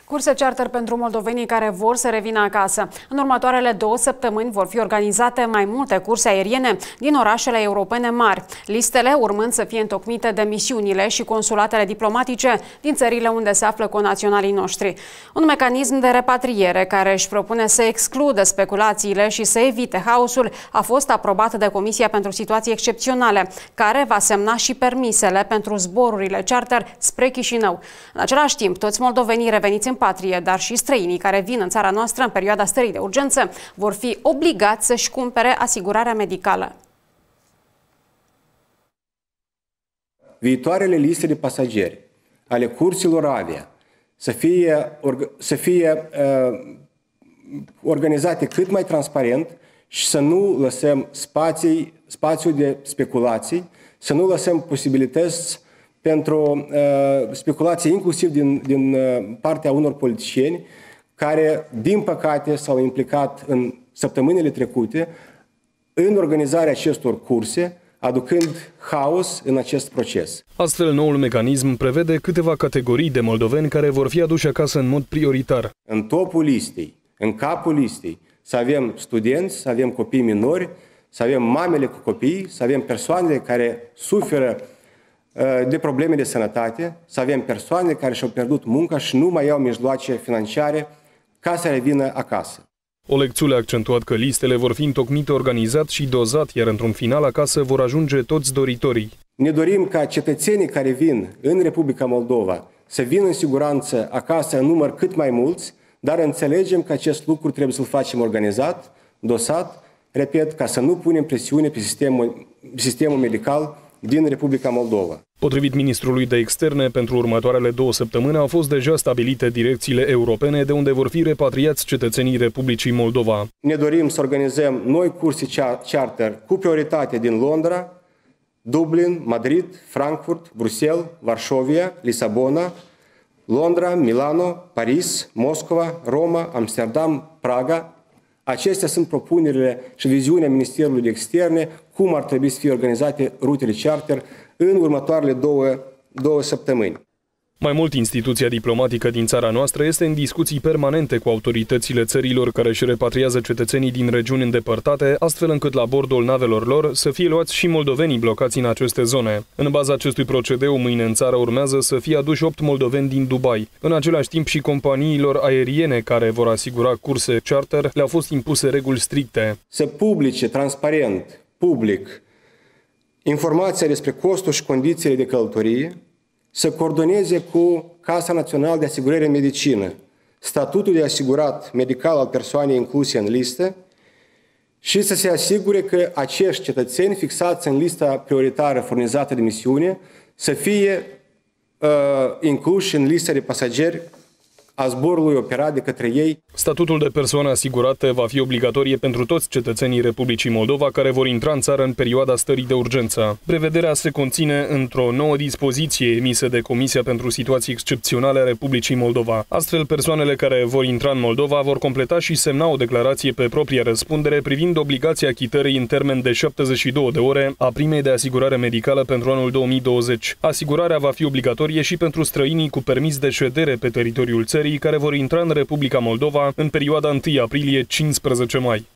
Curse charter pentru moldovenii care vor să revină acasă. În următoarele 2 săptămâni vor fi organizate mai multe curse aeriene din orașele europene mari, listele urmând să fie întocmite de misiunile și consulatele diplomatice din țările unde se află conaționalii noștri. Un mecanism de repatriere care își propune să excludă speculațiile și să evite haosul a fost aprobat de Comisia pentru Situații Excepționale, care va semna și permisele pentru zborurile charter spre Chișinău. În același timp, toți moldovenii reveniți în patrie, dar și străinii care vin în țara noastră în perioada stării de urgență, vor fi obligați să-și cumpere asigurarea medicală. Viitoarele liste de pasageri ale curselor avia să fie organizate cât mai transparent și să nu lăsăm spațiu de speculații, să nu lăsăm posibilități pentru speculații inclusiv din partea unor politicieni care, din păcate, s-au implicat în săptămânile trecute în organizarea acestor curse, aducând haos în acest proces. Astfel, noul mecanism prevede câteva categorii de moldoveni care vor fi aduși acasă în mod prioritar. În topul listei, în capul listei, să avem studenți, să avem copii minori, să avem mamele cu copii, să avem persoanele care suferă de probleme de sănătate, să avem persoane care și-au pierdut munca și nu mai au mijloace financiare ca să revină acasă. Olecțul a accentuat că listele vor fi întocmite organizat și dozat, iar într-un final acasă vor ajunge toți doritorii. Ne dorim ca cetățenii care vin în Republica Moldova să vină în siguranță acasă în număr cât mai mulți, dar înțelegem că acest lucru trebuie să-l facem organizat, dosat, repet, ca să nu punem presiune pe sistemul medical din Republica Moldova. Potrivit ministrului de externe, pentru următoarele 2 săptămâni au fost deja stabilite direcțiile europene de unde vor fi repatriați cetățenii Republicii Moldova. Ne dorim să organizăm noi curse charter cu prioritate din Londra, Dublin, Madrid, Frankfurt, Bruxelles, Varșovia, Lisabona, Londra, Milano, Paris, Moscova, Roma, Amsterdam, Praga. Acestea sunt propunerile și viziunea Ministerului de Externe, cum ar trebui să fie organizate rutele charter în următoarele 2 săptămâni. Mai mult, instituția diplomatică din țara noastră este în discuții permanente cu autoritățile țărilor care își repatriază cetățenii din regiuni îndepărtate, astfel încât la bordul navelor lor să fie luați și moldovenii blocați în aceste zone. În baza acestui procedeu, mâine în țară urmează să fie aduși 8 moldoveni din Dubai. În același timp și companiilor aeriene care vor asigura curse charter le-au fost impuse reguli stricte. Să publice transparent, public, informația despre costul și condițiile de călătorie, să coordoneze cu Casa Națională de Asigurare în Medicină statutul de asigurat medical al persoanei incluse în listă și să se asigure că acești cetățeni fixați în lista prioritară furnizată de misiune să fie incluși în lista de pasageri a zborului operat de către ei. Statutul de persoană asigurată va fi obligatorie pentru toți cetățenii Republicii Moldova care vor intra în țară în perioada stării de urgență. Prevederea se conține într-o nouă dispoziție emisă de Comisia pentru Situații Excepționale a Republicii Moldova. Astfel, persoanele care vor intra în Moldova vor completa și semna o declarație pe propria răspundere privind obligația achitării în termen de 72 de ore a primei de asigurare medicală pentru anul 2020. Asigurarea va fi obligatorie și pentru străinii cu permis de ședere pe teritoriul țării care vor intra în Republica Moldova în perioada 1 aprilie-15 mai.